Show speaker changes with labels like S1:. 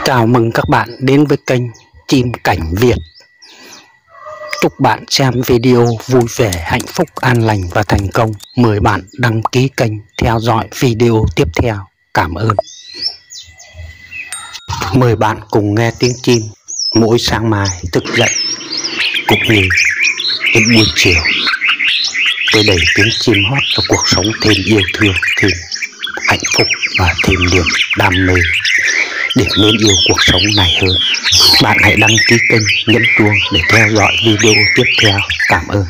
S1: Chào mừng các bạn đến với kênh Chim Cảnh Việt. Chúc bạn xem video vui vẻ, hạnh phúc, an lành và thành công. Mời bạn đăng ký kênh theo dõi video tiếp theo. Cảm ơn. Mời bạn cùng nghe tiếng chim mỗi sáng mai thức dậy, cũng như đến buổi chiều. Tôi đẩy tiếng chim hót cho cuộc sống thêm yêu thương, thêm hạnh phúc và thêm niềm đam mê để mến yêu cuộc sống này hơn. Bạn hãy đăng ký kênh, nhấn chuông để theo dõi video tiếp theo. Cảm ơn.